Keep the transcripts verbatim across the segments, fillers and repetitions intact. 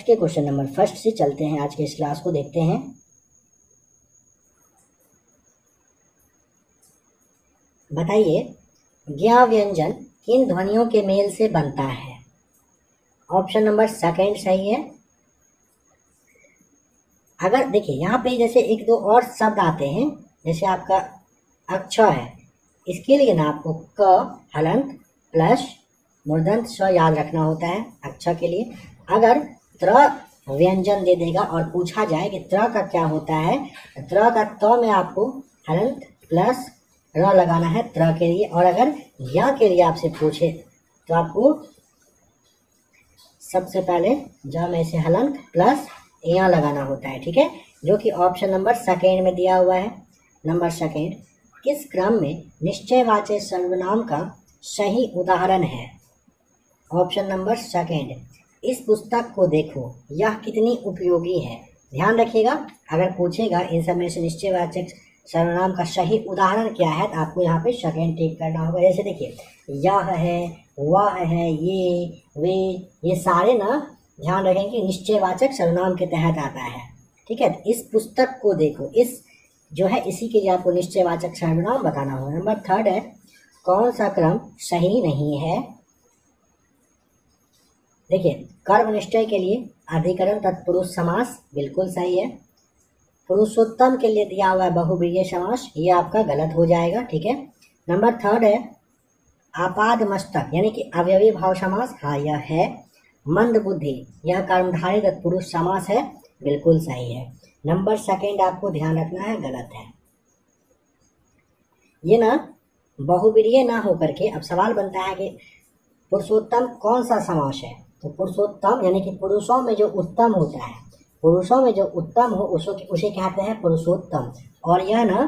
के question number first से चलते हैं, आज के इस क्लास को देखते हैं। बताइए ज्ञा व्यंजन किन ध्वनियों के मेल से बनता है? ऑप्शन नंबर सेकंड सही है। अगर देखिए यहाँ पे जैसे एक दो और शब्द आते हैं, जैसे आपका अक्ष है, इसके लिए ना आपको क हलंत प्लस मूर्धन्य स्व याद रखना होता है अक्ष के लिए। अगर त्र व्यंजन दे देगा और पूछा जाए कि त्र का क्या होता है, त्र का त में आपको हलंत प्लस र लगाना है त्र के लिए। और अगर ज्ञा के लिए आपसे पूछे तो आपको सबसे पहले ज में से हलंत प्लस यहाँ लगाना होता है, ठीक है, जो कि ऑप्शन नंबर सेकेंड में दिया हुआ है। नंबर सेकेंड, किस क्रम में निश्चयवाचक सर्वनाम का सही उदाहरण है? ऑप्शन नंबर सेकेंड, इस पुस्तक को देखो, यह कितनी उपयोगी है। ध्यान रखिएगा, अगर पूछेगा इन सब में से निश्चयवाचक सर्वनाम का सही उदाहरण क्या है तो आपको यहाँ पे सेकेंड टिक करना होगा। जैसे देखिए यह है, वह है, ये, वे, ये सारे ना ध्यान रखें कि निश्चयवाचक सर्वनाम के तहत आता है, ठीक है। इस पुस्तक को देखो, इस जो है इसी के लिए आपको निश्चयवाचक सर्वनाम बताना होगा। नंबर थर्ड है, कौन सा क्रम सही नहीं है? देखिए कर्म निश्चय के लिए अधिकरण तत्पुरुष समास बिल्कुल सही है। पुरुषोत्तम के लिए दिया हुआ है बहुव्रीहि समास, ये आपका गलत हो जाएगा, ठीक है। नंबर थर्ड है आपाद मस्तक यानी कि अवयवी भाव समास, हाँ यह है। मंद बुद्धि यह कर्मधारय तत्पुरुष समास है, बिल्कुल सही है। नंबर सेकेंड आपको ध्यान रखना है, गलत है। ये ना बहुव्रीहि ना होकर के अब सवाल बनता है कि पुरुषोत्तम कौन सा समास है? तो पुरुषोत्तम यानी कि पुरुषों में जो उत्तम होता है, पुरुषों में जो उत्तम हो उसो उसे कहते हैं पुरुषोत्तम। और यह ना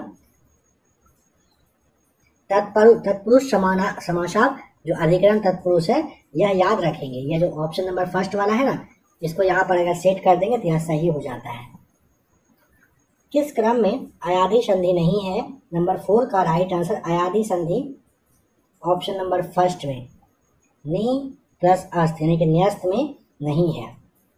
तत्पुरुष तत्पुरुष समाना समासा जो अधिकरण तत्पुरुष है, यह याद रखेंगे। यह जो ऑप्शन नंबर फर्स्ट वाला है ना, इसको यहाँ पर अगर सेट कर देंगे तो यह सही हो जाता है। किस क्रम में अयादि संधि नहीं है? नंबर फोर का राइट आंसर अयादि संधि ऑप्शन नंबर फर्स्ट में, नी प्लस अस्थ यानी कि न्यस्त में नहीं है।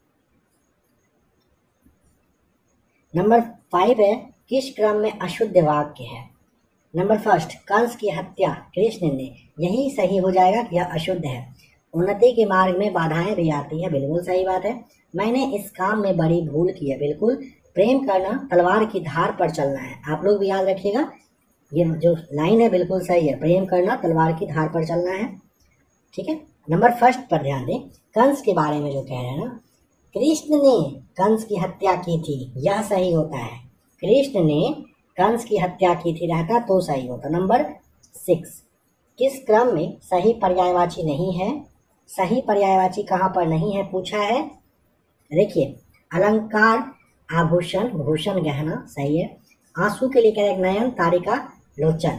नंबर फाइव है, किस क्रम में अशुद्ध वाक्य है? नंबर फर्स्ट, कंस की हत्या कृष्ण ने, यही सही हो जाएगा कि यह अशुद्ध है। उन्नति के मार्ग में बाधाएं भी आती है, बिल्कुल सही बात है। मैंने इस काम में बड़ी भूल की है, बिल्कुल। प्रेम करना तलवार की धार पर चलना है, आप लोग भी याद रखिएगा, ये जो लाइन है बिल्कुल सही है, प्रेम करना तलवार की धार पर चलना है, ठीक है। नंबर फर्स्ट पर ध्यान दें, कंस के बारे में जो कह रहे हैं ना, कृष्ण ने कंस की हत्या की थी, यह सही होता है। कृष्ण ने कंस की हत्या की थी रहता तो सही होता। नंबर सिक्स, किस क्रम में सही पर्यायवाची नहीं है? सही पर्यायवाची कहाँ पर नहीं है पूछा है। देखिए अलंकार आभूषण भूषण गहना सही है। आंसू के लिए कह रहे नयन तारिका लोचन,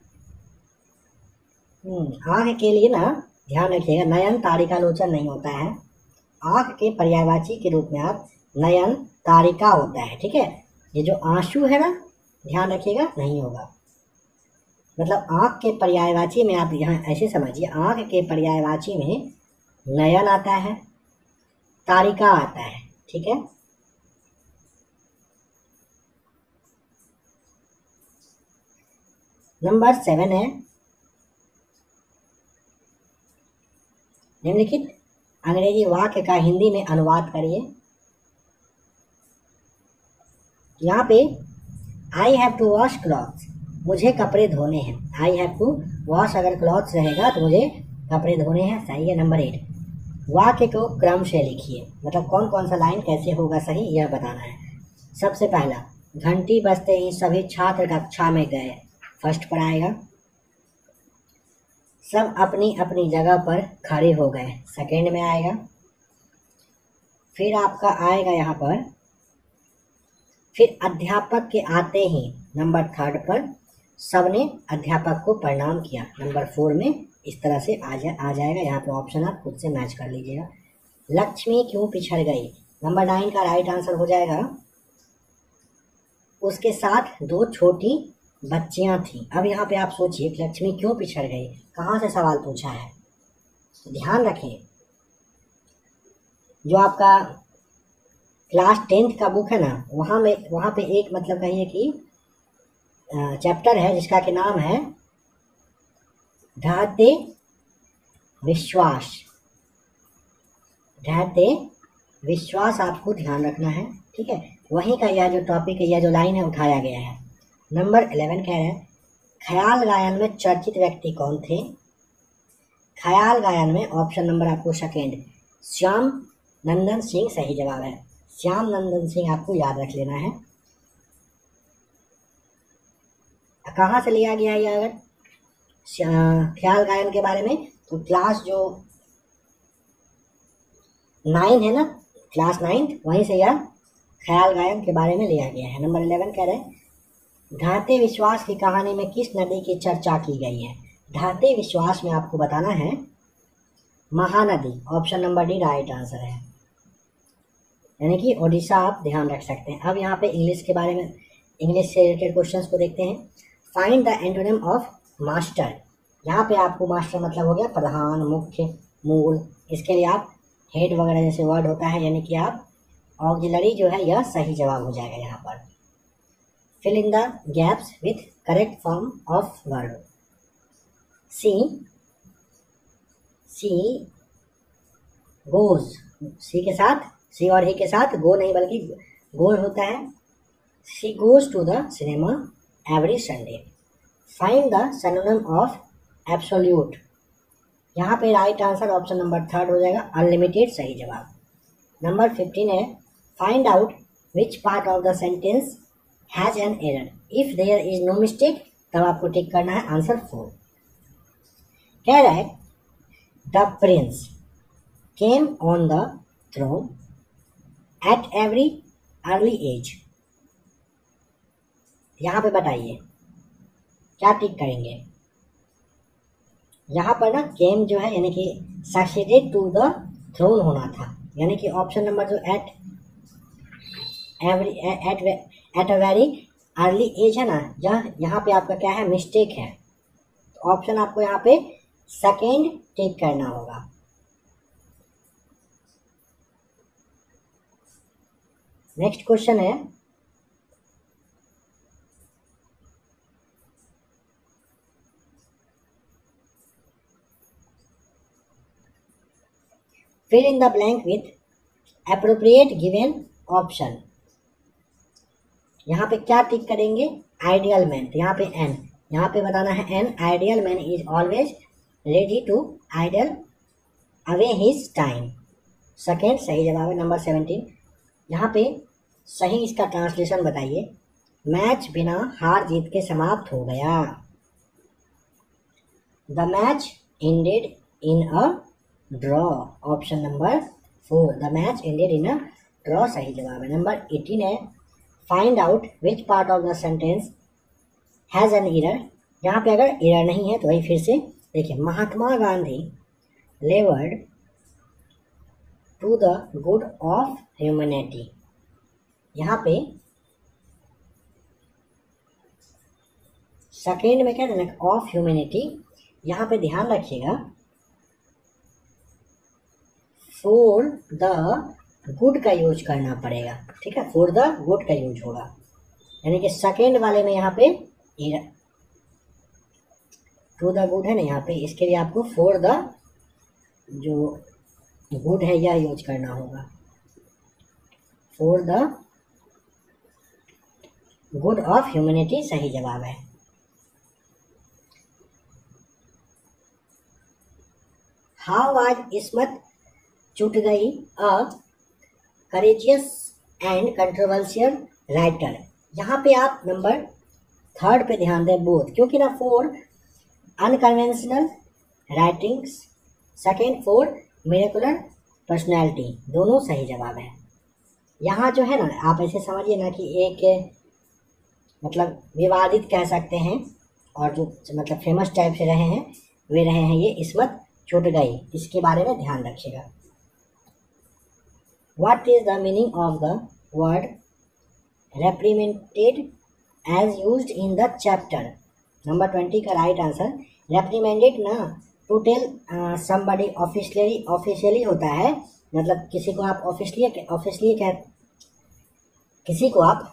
आँख के लिए ना ध्यान रखिएगा नयन तारिका लोचन नहीं होता है, आँख के पर्यायवाची के रूप में आप नयन तारिका होता है, ठीक है। ये जो आंसू है ना ध्यान रखिएगा नहीं होगा, मतलब आँख के पर्यायवाची में आप यहाँ ऐसे समझिए, आँख के पर्यायवाची में नयन आता है, तारिका आता है, ठीक है। नंबर सेवन है, निम्नलिखित अंग्रेजी वाक्य का हिंदी में अनुवाद करिए। यहाँ पे I have to wash clothes, मुझे कपड़े धोने हैं। आई हैव टू वॉश अगर क्लॉथ्स रहेगा तो मुझे कपड़े धोने हैं, सही है। नंबर एट, वाक्य को क्रम से लिखिए, मतलब कौन कौन सा लाइन कैसे होगा सही यह बताना है। सबसे पहला, घंटी बजते ही सभी छात्र कक्षा में गए, फर्स्ट पर आएगा। सब अपनी अपनी जगह पर खड़े हो गए, सेकेंड में आएगा। फिर आपका आएगा यहाँ पर, फिर अध्यापक के आते ही नंबर थर्ड पर सबने अध्यापक को प्रणाम किया, नंबर फोर में इस तरह से आ जा आ जाएगा। यहाँ पे ऑप्शन आप खुद से मैच कर लीजिएगा। लक्ष्मी क्यों पिछड़ गई, नंबर नाइन का राइट आंसर हो जाएगा उसके साथ दो छोटी बच्चियां थी। अब यहाँ पे आप सोचिए लक्ष्मी क्यों पिछड़ गई, कहाँ से सवाल पूछा है। तो ध्यान रखें जो आपका क्लास टेंथ का बुक है ना, वहाँ में वहाँ पे एक मतलब कहिए कि चैप्टर है जिसका के नाम है ढाते विश्वास। ढाते विश्वास आपको ध्यान रखना है, ठीक है। वहीं का यह जो टॉपिक है, यह जो लाइन है, उठाया गया है। नंबर इलेवन कह रहे हैं ख्याल गायन में चर्चित व्यक्ति कौन थे। ख्याल गायन में ऑप्शन नंबर आपको सेकेंड श्याम नंदन सिंह सही जवाब है। श्याम नंदन सिंह आपको याद रख लेना है। कहाँ से लिया गया है अगर ख्याल गायन के बारे में, तो क्लास जो नाइन है ना, क्लास नाइन्थ, वहीं से यह ख्याल गायन के बारे में लिया गया है। नंबर इलेवन कह रहे हैं ढाते विश्वास की कहानी में किस नदी की चर्चा की गई है। ढाते विश्वास में आपको बताना है Mahanadi. Option number D right answer है, यानी कि ओडिशा आप ध्यान रख सकते हैं। अब यहाँ पे इंग्लिश के बारे में, इंग्लिश से रिलेटेड क्वेश्चंस को देखते हैं। Find the antonym of master. यहाँ पे आपको मास्टर मतलब हो गया प्रधान, मुख्य, मूल। इसके लिए आप हेड वगैरह जैसे वर्ड होता है, यानी कि आप ऑक्सिलरी जो है यह सही जवाब हो जाएगा यहाँ पर। Fill in the gaps with correct form of verb. She she goes, she के साथ, सी और ही के साथ गो नहीं बल्कि गोज होता है। She goes to the cinema every Sunday. Find the synonym of absolute. यहाँ पे right answer option number third हो जाएगा, अनलिमिटेड सही जवाब। नंबर फिफ्टीन है find out which part of the sentence has an error. If there is no mistake, तब आपको टिक करना है आंसर फोर। कह रहा है the prince came on the throne at every early age. यहाँ पे बताइए क्या टिक करेंगे। यहाँ पर ना केम जो है यानी कि सक्सेडेड टू द थ्रोन होना था, यानी कि ऑप्शन नंबर जो at every at at a very early age है ना, यह यहाँ पे आपका क्या है, मिस्टेक है। तो ऑप्शन आपको यहाँ पे सेकेंड टिक करना होगा। नेक्स्ट क्वेश्चन है fill in the blank with appropriate given option। यहाँ पे क्या टिक करेंगे, आइडियल मैन। यहाँ पे एन, यहाँ पे बताना है an ideal man is always ready to idle away his time. Second सही जवाब है। नंबर सेवेंटीन, यहाँ पे सही इसका ट्रांसलेशन बताइए। मैच बिना हार जीत के समाप्त हो गया। The match ended in a draw. Option number four, the match ended in a draw सही जवाब है। नंबर एटीन है find out which part of the sentence has an error. यहाँ पे अगर एरर नहीं है तो वही फिर से देखिए, Mahatma Gandhi laboured to the good of humanity. यहाँ पे सेकेंड में क्या देना, ऑफ ह्यूमैनिटी। यहाँ पे ध्यान रखिएगा फॉर द गुड का यूज करना पड़ेगा, ठीक है, फॉर द गुड का यूज होगा। यानी कि सेकेंड वाले में यहाँ पे टू द गुड है ना, यहाँ पे इसके लिए आपको फॉर द जो गुड है यह यूज करना होगा। For the good of humanity सही जवाब है। How was Ismat Chughtai a courageous and controversial writer. यहाँ पे आप नंबर थर्ड पे ध्यान दें, बोथ, क्योंकि ना for unconventional writings, second for miraculous personality, दोनों सही जवाब है। यहाँ जो है ना, आप ऐसे समझिए ना कि एक मतलब विवादित कह सकते हैं, और जो मतलब फेमस टाइप से रहे हैं वे रहे हैं ये इस्मत छूट गई। इसके बारे में ध्यान रखिएगा। What is the meaning of the word reprimanded as used in the chapter? Number twenty का राइट आंसर reprimanded ना to tell uh, somebody officially officially होता है, मतलब किसी को आप ऑफिशियली ऑफिशियली कह किसी को आप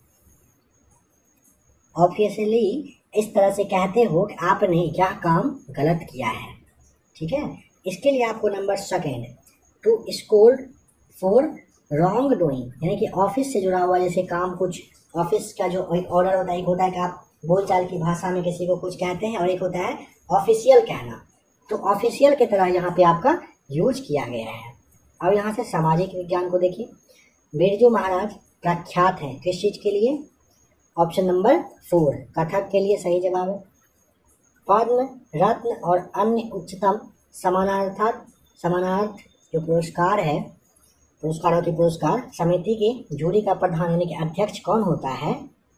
ऑब्वियसली इस तरह से कहते हो कि आपने यह काम गलत किया है, ठीक है। इसके लिए आपको number second, to scold for wrong doing, यानी कि ऑफिस से जुड़ा हुआ जैसे काम, कुछ ऑफिस का जो एक ऑर्डर होता है, एक होता है कि आप बोलचाल की भाषा में किसी को कुछ कहते हैं, और एक होता है ऑफिशियल कहना। तो ऑफिशियल की तरह यहाँ पे आपका यूज किया गया है। अब यहाँ से सामाजिक विज्ञान को देखिए। बिरजू महाराज प्रख्यात हैं किस चीज़ के लिए? ऑप्शन नंबर फोर, कथक के लिए सही जवाब है। पद्म, रत्न और अन्य उच्चतम समानार्थक समानार्थ जो पुरस्कार है, पुरस्कारों की पुरस्कार समिति की जूरी का प्रधान यानी कि अध्यक्ष कौन होता है?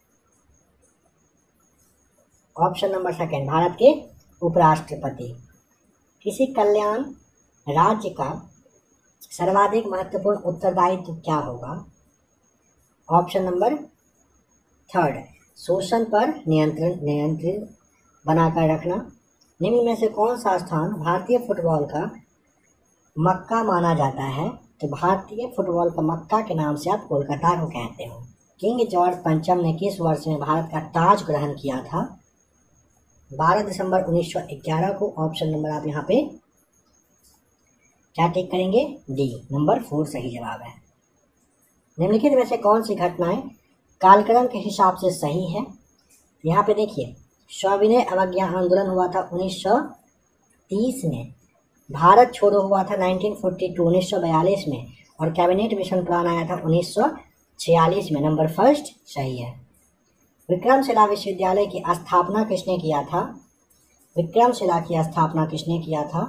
ऑप्शन नंबर सेकेंड, भारत के उपराष्ट्रपति। किसी कल्याण राज्य का सर्वाधिक महत्वपूर्ण उत्तरदायित्व क्या होगा? ऑप्शन नंबर थर्ड, शोषण पर नियंत्रण नियंत्रण बनाकर रखना। निम्न में से कौन सा स्थान भारतीय फुटबॉल का मक्का माना जाता है? तो भारतीय फुटबॉल का मक्का के नाम से आप कोलकाता को कहते हो। किंग जॉर्ज पंचम ने किस वर्ष में भारत का ताज ग्रहण किया था? बारह दिसंबर उन्नीस सौ ग्यारह को। ऑप्शन नंबर आप यहाँ पे क्या टिक करेंगे? डी, नंबर फोर सही जवाब है। निम्नलिखित में से कौन सी घटनाएं कालक्रम के हिसाब से सही है? यहाँ पे देखिए, सविनय अवज्ञा आंदोलन हुआ था उन्नीस सौ तीस में, भारत छोड़ो हुआ था उन्नीस सौ बयालीस में, और कैबिनेट मिशन प्लान आया था उन्नीस सौ छियालीस में। नंबर फर्स्ट सही है। विक्रमशिला विश्वविद्यालय की स्थापना किसने किया था? विक्रमशिला की स्थापना किसने किया था?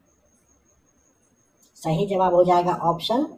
सही जवाब हो जाएगा ऑप्शन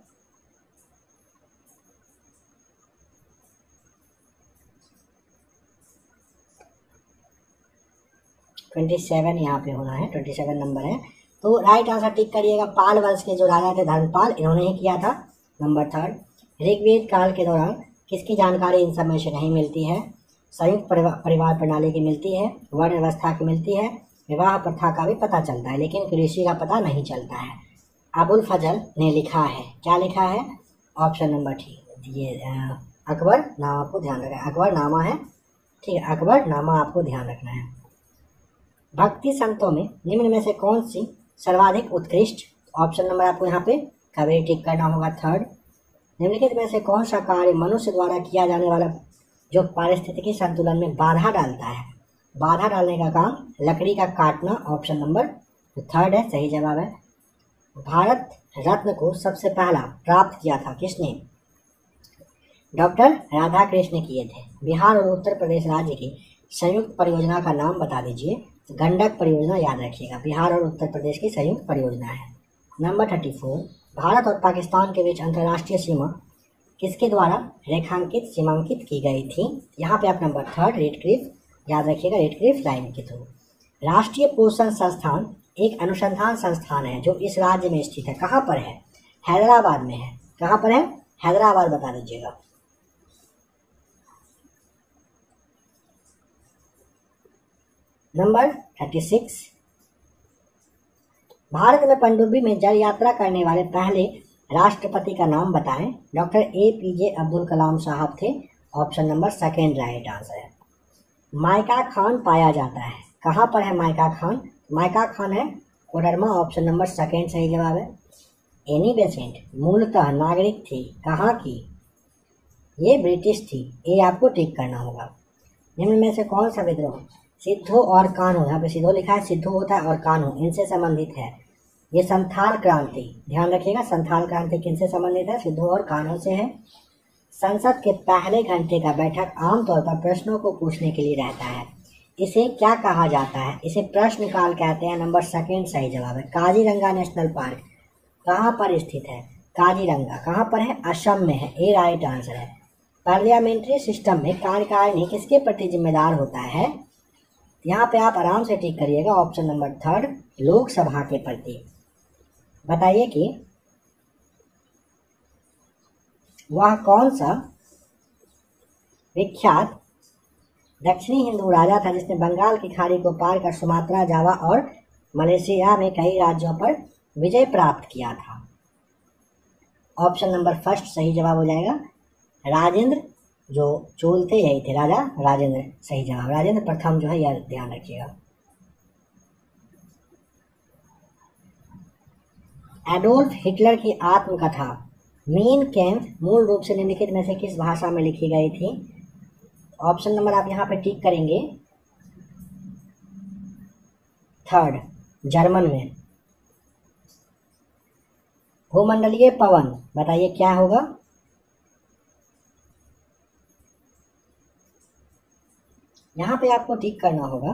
ट्वेंटी सेवन, यहाँ पे होना है, ट्वेंटी सेवन नंबर है। तो राइट आंसर टिक करिएगा। पाल वंश के जो राजा थे धर्मपाल, इन्होंने ही किया था। नंबर थर्ड, ऋग्वेद काल के दौरान किसकी जानकारी इन सब में से नहीं मिलती है? संयुक्त परिवार प्रणाली की मिलती है, वर्ण व्यवस्था की मिलती है, विवाह प्रथा का भी पता चलता है, लेकिन कृषि का पता नहीं चलता है। अबुल फजल ने लिखा है, क्या लिखा है? ऑप्शन नंबर ठीक, ये अकबर नामा आपको ध्यान रखना है, अकबर नामा है, ठीक है, अकबर नामा आपको ध्यान रखना है। भक्ति संतों में निम्न में से कौन सी सर्वाधिक उत्कृष्ट? ऑप्शन नंबर आपको यहाँ पे कभी टिक करना होगा थर्ड। निम्नलिखित में से कौन सा कार्य मनुष्य द्वारा किया जाने वाला जो पारिस्थितिकी संतुलन में बाधा डालता है? बाधा डालने का काम लकड़ी का काटना। ऑप्शन नंबर थर्ड है, सही जवाब है। भारत रत्न को सबसे पहला प्राप्त किया था किसने? डॉक्टर राधा कृष्ण किए थे। बिहार और उत्तर प्रदेश राज्य की संयुक्त परियोजना का नाम बता दीजिए। गंडक परियोजना याद रखिएगा, बिहार और उत्तर प्रदेश की संयुक्त परियोजना है। नंबर थर्टी फोर, भारत और पाकिस्तान के बीच अंतर्राष्ट्रीय सीमा किसके द्वारा रेखांकित सीमांकित की गई थी? यहाँ पे आप नंबर थर्ड रेडक्लिफ याद रखिएगा, रेडक्लिफ लाइन के थ्रू। राष्ट्रीय पोषण संस्थान एक अनुसंधान संस्थान है जो इस राज्य में स्थित है। कहाँ पर है? हैदराबाद में है। कहाँ पर है? हैदराबाद बता दीजिएगा। नंबर थर्टी सिक्स, भारत में पनडुब्बी में जल यात्रा करने वाले पहले राष्ट्रपति का नाम बताएं। Doctor A P J Abdul Kalam साहब थे। Option number second right answer है। माइका खान पाया जाता है, कहाँ पर है माइका खान? माइका खान है कोडरमा। ऑप्शन नंबर सेकेंड सही जवाब है। एनी बेसेंट मूलतः नागरिक थी, कहाँ की? ये ब्रिटिश थी, ये आपको टिक करना होगा। निम्न में से कौन सा विद्रोह सिद्धो और कान्हो, यहाँ पे सिद्धो लिखा है, सिद्धो होता है और कान्हो इनसे संबंधित है? ये संथाल क्रांति, ध्यान रखिएगा, संथाल क्रांति किनसे संबंधित है? सिद्धो और कान्हो से है। संसद के पहले घंटे का बैठक आमतौर पर प्रश्नों को पूछने के लिए रहता है, इसे क्या कहा जाता है? इसे प्रश्नकाल कहते हैं। नंबर सेकेंड सही जवाब है। काजीरंगा नेशनल पार्क कहाँ पर स्थित है? काजीरंगा कहाँ पर है? असम में है, ए राइट आंसर है। पार्लियामेंट्री सिस्टम में कार्यकारिणी किसके प्रति जिम्मेदार होता है? यहाँ पे आप आराम से टिक करिएगा, ऑप्शन नंबर थर्ड लोकसभा के प्रति। बताइए कि वह कौन सा विख्यात दक्षिणी हिंदू राजा था जिसने बंगाल की खाड़ी को पार कर सुमात्रा, जावा और मलेशिया में कई राज्यों पर विजय प्राप्त किया था? ऑप्शन नंबर फर्स्ट सही जवाब हो जाएगा। राजेंद्र जो चोल थे यही थे, राजा राजेंद्र, सही जवाब राजेंद्र प्रथम जो है, यह ध्यान रखिएगा। एडोल्फ हिटलर की आत्मकथा मेन कैम्प मूल रूप से निम्नलिखित में से किस भाषा में लिखी गई थी? ऑप्शन नंबर आप यहाँ पे टिक करेंगे, थर्ड जर्मन में। भूमंडलीय पवन बताइए क्या होगा? यहाँ पे आपको टिक करना होगा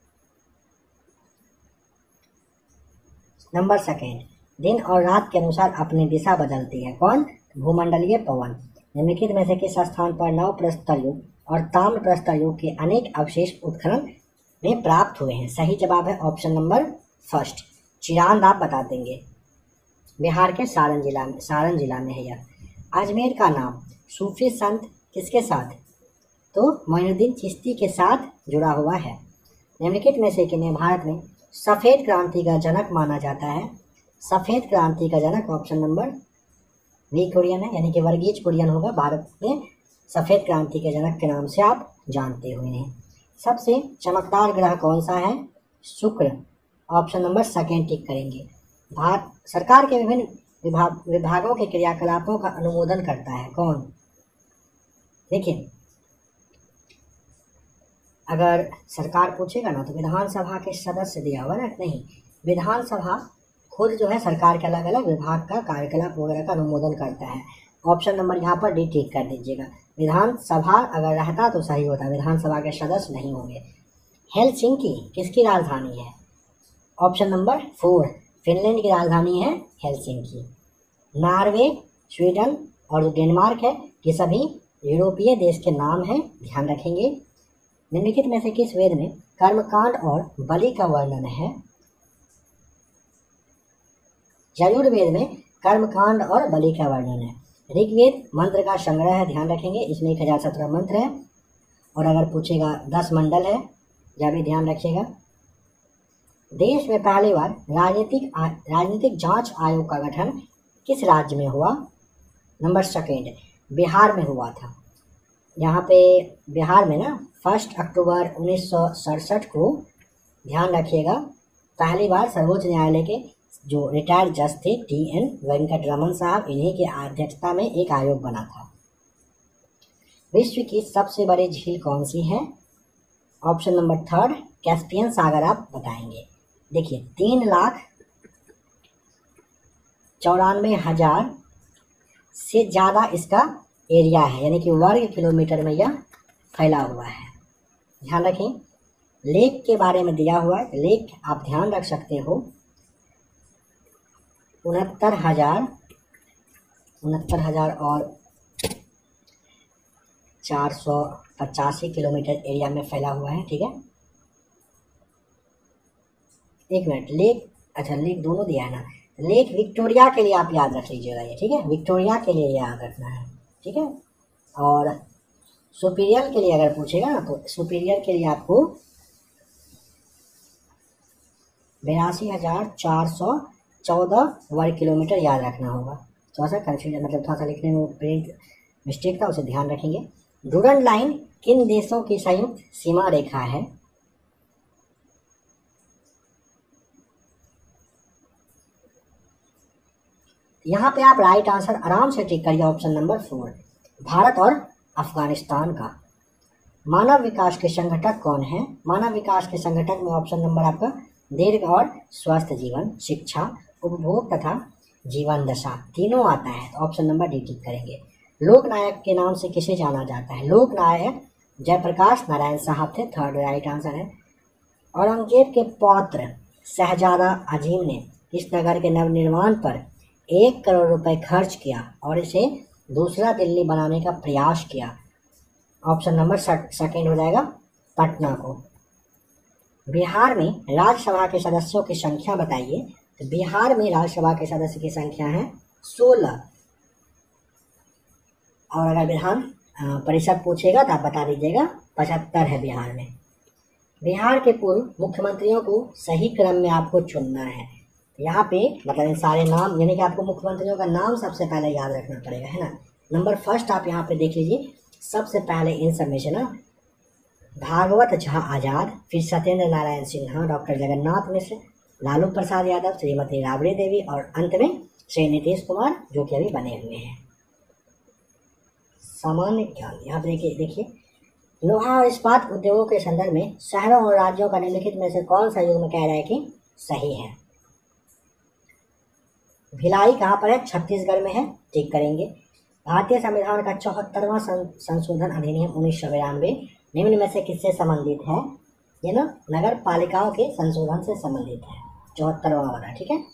नंबर सेकेंड, दिन और रात के अनुसार अपनी दिशा बदलती है। कौन? भूमंडलीय पवन। निम्नलिखित में से किस स्थान पर नव प्रस्तर युग और ताम्र प्रस्तर युग के अनेक अवशेष उत्खनन में प्राप्त हुए हैं? सही जवाब है ऑप्शन नंबर फर्स्ट, चिरांद आप बता देंगे। बिहार के सारण जिला में, सारण जिला में है यह। अजमेर का नाम सूफी संत किसके साथ? तो मोइनुद्दीन चिश्ती के साथ जुड़ा हुआ है। निम्नलिखित में से किन्हें भारत में सफ़ेद क्रांति का जनक माना जाता है? सफ़ेद क्रांति का जनक ऑप्शन नंबर वी कुरियन है, यानी कि वर्गीज कुरियन होगा। भारत में सफ़ेद क्रांति के जनक के नाम से आप जानते हुए हैं। सबसे चमकदार ग्रह कौन सा है? शुक्र, ऑप्शन नंबर सेकेंड टिक करेंगे। भारत सरकार के विभिन्न विभाग विभागों के क्रियाकलापों का अनुमोदन करता है। कौन? देखिए, अगर सरकार पूछेगा ना तो विधानसभा के सदस्य दिया हुआ ना, नहीं, विधानसभा खुद जो है सरकार के अलग अलग विभाग का कार्यकलाप वगैरह का अनुमोदन करता है। ऑप्शन नंबर यहाँ पर डी टिक कर दीजिएगा। विधानसभा अगर रहता तो सही होता, विधानसभा के सदस्य नहीं होंगे। हेलसिंकी किसकी राजधानी है? ऑप्शन नंबर फोर, फिनलैंड की राजधानी है हेलसिंकी। नॉर्वे, स्वीडन और डेनमार्क है, ये सभी यूरोपीय देश के नाम हैं, ध्यान रखेंगे। निम्नलिखित में से किस वेद में कर्मकांड और बलि का वर्णन है? यजुर्वेद में कर्मकांड और बलि का वर्णन है। ऋग्वेद मंत्र का संग्रह है, ध्यान रखेंगे, इसमें एक हजार सत्रह मंत्र है। और अगर पूछेगा दस मंडल है, यह भी ध्यान रखिएगा। देश में पहली बार राजनीतिक राजनीतिक जांच आयोग का गठन किस राज्य में हुआ? नंबर सेकेंड, बिहार में हुआ था। यहाँ पे बिहार में ना फर्स्ट अक्टूबर उन्नीस सौ सड़सठ को, ध्यान रखिएगा, पहली बार सर्वोच्च न्यायालय के जो रिटायर्ड जज थे टी एन वेंकटरमन साहब, इन्हीं की अध्यक्षता में एक आयोग बना था। विश्व की सबसे बड़ी झील कौन सी है? ऑप्शन नंबर थर्ड, कैस्पियन सागर आप बताएंगे। देखिए, तीन लाख चौरानवे हजार से ज़्यादा इसका एरिया है, यानी कि वर्ग किलोमीटर में यह फैला हुआ है। ध्यान रखें, लेक के बारे में दिया हुआ है, लेक आप ध्यान रख सकते हो, उनहत्तर हजार उनहत्तर हजार और चार सौ पचासी किलोमीटर एरिया में फैला हुआ है। ठीक है, एक मिनट, लेक, अच्छा लेक दोनों दिया है ना, लेक विक्टोरिया के लिए आप याद रख लीजिएगा ये, ठीक है, विक्टोरिया के लिए याद रखना है, ठीक है। और सुपीरियर के लिए अगर पूछेगा ना तो सुपीरियर के लिए आपको बेरासी हजार चार सौ चौदह वर्ग किलोमीटर याद रखना होगा। थोड़ा सा कन्फ्यूजन, मतलब थोड़ा सा लिखने में प्रिंट मिस्टेक था, उसे ध्यान रखेंगे। डूरंड लाइन किन देशों की संयुक्त सीमा रेखा है? यहाँ पे आप राइट आंसर आराम से टिक करिए, ऑप्शन नंबर फोर, भारत और अफगानिस्तान का। मानव विकास के संगठक कौन है? मानव विकास के संगठक में ऑप्शन नंबर आपका दीर्घ और स्वस्थ जीवन, शिक्षा, उपभोग तथा जीवन दशा तीनों आता है, तो ऑप्शन नंबर डी टिक करेंगे। लोकनायक के नाम से किसे जाना जाता है? लोकनायक जयप्रकाश नारायण साहब थे, थर्ड राइट आंसर है। औरंगजेब के पौत्र शहजादा अजीम ने इस नगर के नवनिर्माण पर एक करोड़ रुपए खर्च किया और इसे दूसरा दिल्ली बनाने का प्रयास किया। ऑप्शन नंबर सेकेंड हो जाएगा पटना को। बिहार में राज्यसभा के सदस्यों की संख्या बताइए। तो बिहार में राज्यसभा के सदस्य की संख्या है सोलह। और अगर विधान परिषद पूछेगा तो आप बता दीजिएगा पचहत्तर है बिहार में। बिहार के पूर्व मुख्यमंत्रियों को सही क्रम में आपको चुनना है। यहाँ पे मतलब सारे नाम, यानी कि आपको मुख्यमंत्रियों का नाम सबसे पहले याद रखना पड़ेगा, है ना। नंबर फर्स्ट आप यहाँ पे देख लीजिए, सबसे पहले इन सब में से ना भागवत झा आजाद, फिर सत्येंद्र नारायण सिन्हा, डॉक्टर जगन्नाथ मिश्र, लालू प्रसाद यादव, श्रीमती राबड़ी देवी और अंत में श्री नीतीश कुमार, जो कि अभी बने हुए हैं। सामान्य ज्ञान यहाँ पे देखिए देखिए लोहा और इस्पात उद्योगों के संदर्भ में शहरों और राज्यों का निम्नलिखित में से कौन सा युग में कह रहा है कि सही है। भिलाई कहाँ पर है? छत्तीसगढ़ में है, ठीक करेंगे। भारतीय संविधान का चौहत्तरवां संशोधन अधिनियम उन्नीस सौ बिरानवे निम्न में से किससे संबंधित है? ये ना नगर पालिकाओं के संशोधन से संबंधित है, चौहत्तरवां वाला, ठीक है।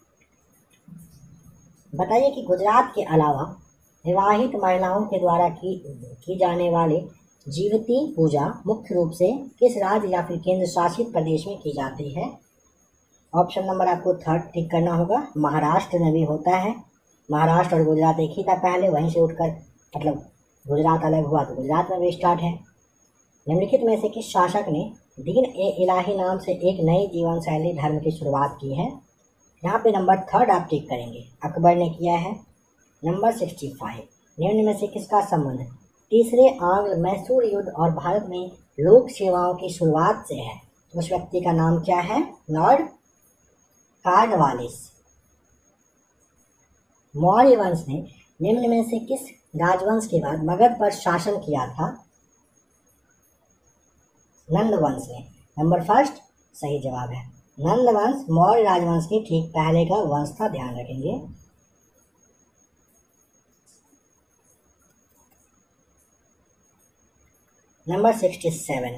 बताइए कि गुजरात के अलावा विवाहित महिलाओं के द्वारा की की जाने वाली जीवती पूजा मुख्य रूप से किस राज्य या फिर केंद्र शासित प्रदेश में की जाती है? ऑप्शन नंबर आपको थर्ड टिक करना होगा। महाराष्ट्र में भी होता है, महाराष्ट्र और गुजरात एक ही था पहले, वहीं से उठकर मतलब गुजरात अलग हुआ तो गुजरात में भी स्टार्ट है। निम्नलिखित में से किस शासक ने दीन ए इलाही नाम से एक नई जीवन शैली धर्म की शुरुआत की है? यहाँ पे नंबर थर्ड आप टिक करेंगे, अकबर ने किया है। नंबर सिक्सटी फाइव, निम्न में से किसका संबंध तीसरे आंग्ल मैसूर युद्ध और भारत में लोक सेवाओं की शुरुआत से है? तो उस व्यक्ति का नाम क्या है? Lord Cornwallis. मौर्य वंश ने निम्न में से किस राजवंश के बाद मगध पर शासन किया था? नंद वंश ने। नंबर फर्स्ट सही जवाब है। नंद वंश मौर्य राजवंश के ठीक पहले का वंश था, ध्यान रखेंगे। नंबर सिक्सटी सेवन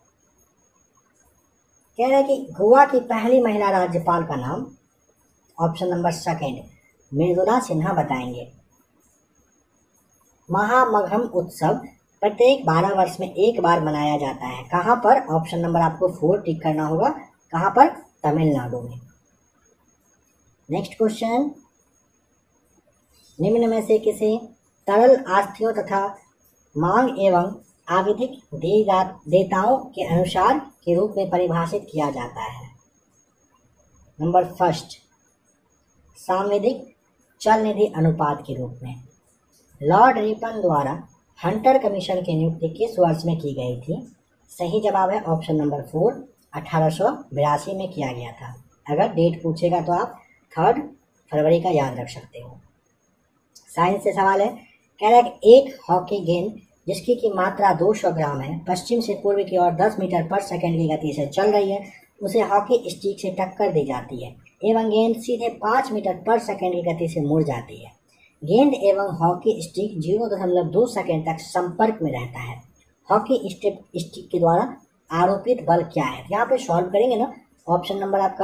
कह रहा है कि गोवा की पहली महिला राज्यपाल का नाम? Option number second Mridula Sinha बताएंगे। महामघम उत्सव प्रत्येक बारह वर्ष में एक बार मनाया जाता है, कहाँ पर? ऑप्शन नंबर आपको फोर टिक करना होगा, कहाँ पर? तमिलनाडु में। नेक्स्ट क्वेश्चन, निम्न में से किसे तरल आस्थियों तथा मांग एवं आवधिक देयताओं के अनुसार के रूप में परिभाषित किया जाता है? नंबर फर्स्ट सांविधिक चल निधि अनुपात के रूप में। लॉर्ड रिपन द्वारा हंटर कमीशन की नियुक्ति किस वर्ष में की गई थी? सही जवाब है ऑप्शन नंबर फोर, अठारह सौ बिरासी में किया गया था। अगर डेट पूछेगा तो आप थर्ड फरवरी का याद रख सकते हो। साइंस से सवाल है, कह रहा है कि एक हॉकी गेंद जिसकी की मात्रा दो सौ ग्राम है, पश्चिम से पूर्व की ओर दस मीटर पर सेकंड की गति से चल रही है, उसे हॉकी स्टिक से टक्कर दी जाती है एवं गेंद सीधे पाँच मीटर पर सेकंड की गति से मुड़ जाती है। गेंद एवं हॉकी स्टिक जीरो दशमलव दो सेकेंड तक संपर्क में रहता है। हॉकी स्टिक स्टिक के द्वारा आरोपित बल क्या है? यहाँ पे सॉल्व करेंगे ना, ऑप्शन नंबर आपका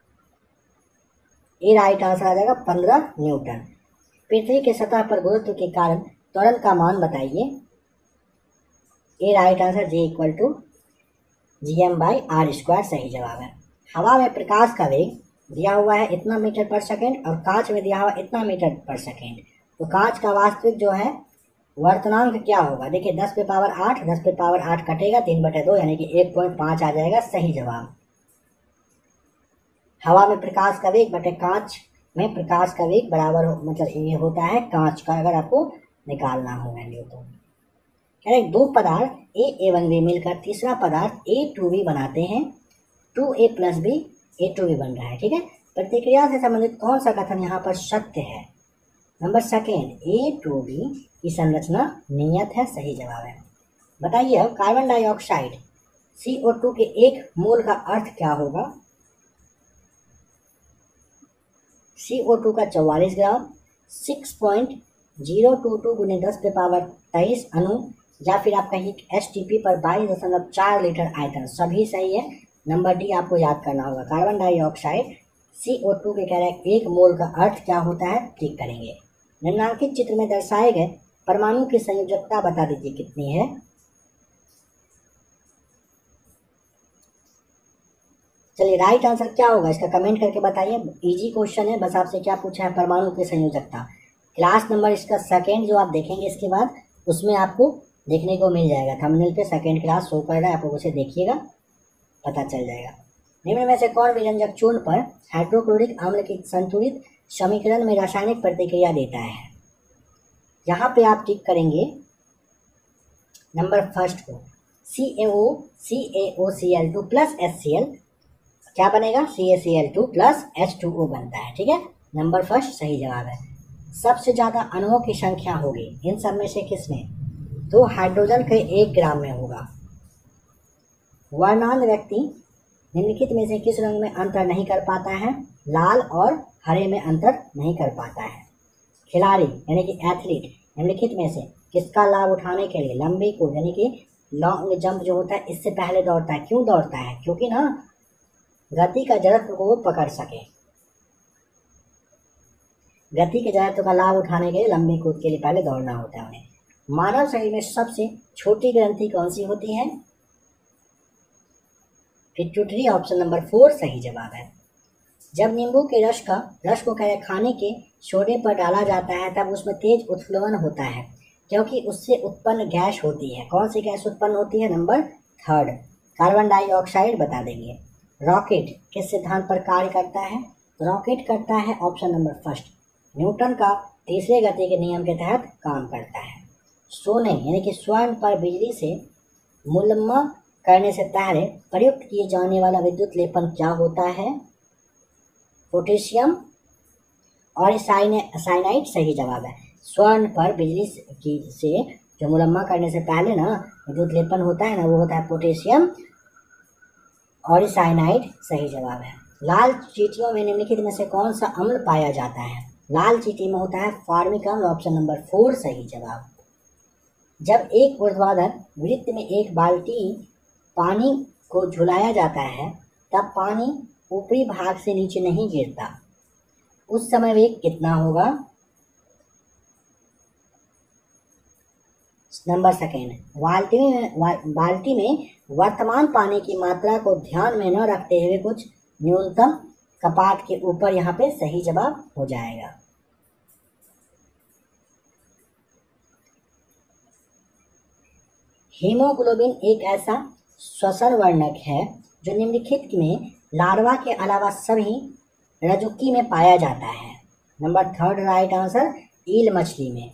ए राइट आंसर आ जाएगा, पंद्रह न्यूटन। पृथ्वी के सतह पर गुरुत्व के कारण त्वरण का मान बताइए। A right answer J equal to G M by R square सही जवाब है। हवा में प्रकाश का वेग दिया हुआ है इतना मीटर पर सेकेंड और कांच में दिया हुआ इतना मीटर पर सेकेंड, तो कांच का वास्तविक जो है वर्तनांक क्या होगा? देखिए दस पे पावर आठ, दस पे पावर आठ कटेगा, तीन बटे दो यानी कि एक पॉइंट पाँच आ जाएगा सही जवाब। हवा में प्रकाश का वेग बटे कांच में प्रकाश का वेग बराबर हो, मतलब ये होता है कांच का, अगर आपको निकालना हो वैल्यू तो। कह रहे दो पदार्थ ए एवं बी मिलकर तीसरा पदार्थ ए टू बी बनाते हैं, two A plus B A two B बन रहा है, ठीक है। प्रतिक्रिया से संबंधित कौन सा कथन यहाँ पर सत्य है? Number second, A two B की संरचना नियत है, सही जवाब है। बताइए अब carbon dioxide C O two के एक मोल का अर्थ क्या होगा? सी ओ टू का चौवालीस ग्राम, six point zero two two गुने दस पे पावर तेईस अणु, या फिर आप कहिए एस टी पी पर बाईस दशमलव चार लीटर आयतन, सभी सही है। नंबर डी आपको याद करना होगा। Carbon dioxide C O two के कह रहे हैं एक मोल का अर्थ क्या होता है, ठीक करेंगे। निम्नलिखित चित्र में दर्शाए गए परमाणु की संयोजकता बता दीजिए कितनी है? चलिए राइट आंसर क्या होगा इसका कमेंट करके बताइए। इजी क्वेश्चन है, बस आपसे क्या पूछा है, परमाणु की संयोजकता। क्लास नंबर इसका सेकेंड जो आप देखेंगे इसके बाद उसमें आपको देखने को मिल जाएगा, थंबनेल पे सेकेंड क्लास शो कर रहा है, आप लोग उसे देखिएगा, पता चल जाएगा। निम्न में से कौन विरंजक चूर्ण पर हाइड्रोक्लोरिक अम्ल की संतुलित समीकरण में रासायनिक प्रतिक्रिया देता है? यहाँ पे आप टिक करेंगे नंबर फर्स्ट को, C A O C A O C L two plus H C L क्या बनेगा, C A C L two plus H two O बनता है। ठीक है, नंबर फर्स्ट सही जवाब है। सबसे ज़्यादा अणुओं की संख्या होगी इन सब में से किसमें, तो हाइड्रोजन के एक ग्राम में होगा। वर्णांध व्यक्ति निम्नलिखित में से किस रंग में अंतर नहीं कर पाता है, लाल और हरे में अंतर नहीं कर पाता है। खिलाड़ी यानी कि एथलीट निम्नलिखित में से किसका लाभ उठाने के लिए लंबी कूद यानी कि लॉन्ग जंप जो होता है इससे पहले दौड़ता है। क्यों दौड़ता है, क्योंकि ना गति का जड़त्व को वो पकड़ सके। गति के जड़त्व का लाभ उठाने के लिए लंबी कूद के लिए पहले दौड़ना होता है उन्हें। मानव शरीर में सबसे छोटी ग्रंथि कौन सी होती है, पिट्यूटरी, ऑप्शन नंबर फोर सही जवाब है। जब नींबू के रस का रस को खाने के सोडे पर डाला जाता है तब उसमें तेज उत्प्लवन होता है क्योंकि उससे उत्पन्न गैस होती है। कौन सी गैस उत्पन्न होती है, नंबर थर्ड कार्बन डाइऑक्साइड बता देंगे। रॉकेट किस सिद्धांत पर कार्य करता है, रॉकेट करता है ऑप्शन नंबर फर्स्ट न्यूटन का तीसरे गति के नियम के तहत काम करता है। सोने यानी कि स्वर्ण पर बिजली से मुलम्मा करने से पहले प्रयुक्त किए जाने वाला विद्युत लेपन क्या होता है, पोटेशियम और साइनाइड सही जवाब है। स्वर्ण पर बिजली की से जो मुलम्मा करने से पहले ना विद्युत लेपन होता है ना वो होता है पोटेशियम और साइनाइड सही जवाब है। लाल चींटियों में निम्नलिखित में से कौन सा अम्ल पाया जाता है, लाल चींटी में होता है फार्मिक अम्ल, ऑप्शन नंबर फोर सही जवाब। जब एक ऊर्ध्वाधर वृत्त में एक बाल्टी पानी को झुलाया जाता है तब पानी ऊपरी भाग से नीचे नहीं गिरता, उस समय वेग कितना होगा, नंबर सेकेंड। बाल्टी में बाल्टी में वर्तमान पानी की मात्रा को ध्यान में न रखते हुए कुछ न्यूनतम कपाट के ऊपर यहाँ पे सही जवाब हो जाएगा। हीमोग्लोबिन एक ऐसा श्वसन वर्णक है जो निम्नलिखित में लार्वा के अलावा सभी रज्जुकी में पाया जाता है। Number third right answer, eel मछली में।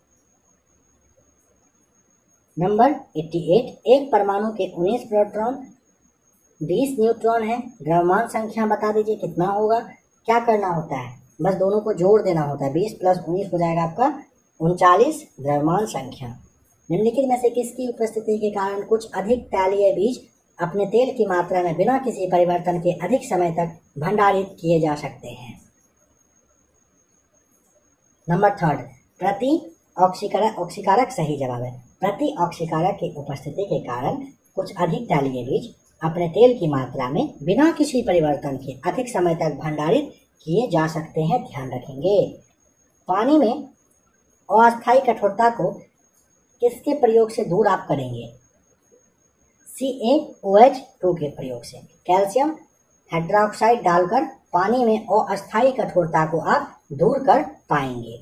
नंबर अट्ठासी, एक परमाणु के उन्नीस प्रोटॉन बीस न्यूट्रॉन है, द्रव्यमान संख्या बता दीजिए कितना होगा। क्या करना होता है, बस दोनों को जोड़ देना होता है, बीस प्लस उन्नीस हो जाएगा आपका उनचालीस द्रव्यमान संख्या। निम्नलिखित में से किसकी उपस्थिति के कारण कुछ अधिक तैलीय बीज अपने तेल की मात्रा में बिना किसी परिवर्तन के अधिक समय तक भंडारित किए जा सकते हैं। नंबर थर्ड, प्रति ऑक्सीकारक ऑक्सीकारक सही जवाब है। प्रति ऑक्सीकारक की उपस्थिति के कारण कुछ अधिक तैलीय बीज अपने तेल की मात्रा में बिना किसी परिवर्तन के अधिक समय तक भंडारित किए जा सकते हैं, ध्यान रखेंगे। पानी में अस्थायी कठोरता को किसके प्रयोग से दूर आप करेंगे, सी ए ओ एच टू के प्रयोग से। कैल्शियम हाइड्रोक्साइड डालकर पानी में अस्थायी कठोरता को आप दूर कर पाएंगे।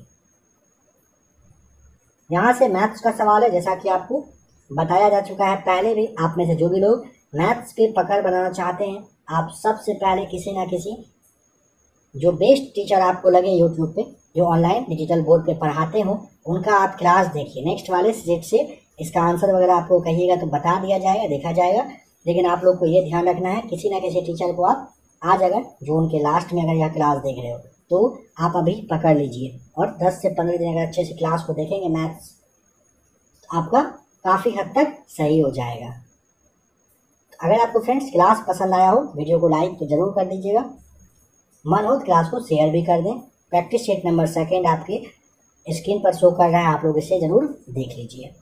यहाँ से मैथ्स का सवाल है, जैसा कि आपको बताया जा चुका है पहले भी। आप में से जो भी लोग मैथ्स पे पकड़ बनाना चाहते हैं, आप सबसे पहले किसी ना किसी जो बेस्ट टीचर आपको लगे यूट्यूब पे, जो ऑनलाइन डिजिटल बोर्ड पे पढ़ाते हो, उनका आप क्लास देखिए। नेक्स्ट वाले सब्जेक्ट से इसका आंसर वगैरह आपको कहिएगा तो बता दिया जाएगा, देखा जाएगा। लेकिन आप लोग को ये ध्यान रखना है, किसी ना किसी टीचर को आप आज अगर जून के लास्ट में अगर यह क्लास देख रहे हो तो आप अभी पकड़ लीजिए और दस से पंद्रह दिन अगर अच्छे से क्लास को देखेंगे मैथ्स, आपका काफ़ी हद तक सही हो जाएगा। अगर आपको फ्रेंड्स क्लास पसंद आया हो, वीडियो को लाइक तो जरूर कर दीजिएगा, मन हो तो क्लास को शेयर भी कर दें। प्रैक्टिस सेट नंबर सेकेंड आपके स्क्रीन पर शो कर रहा है, आप लोग इसे जरूर देख लीजिए।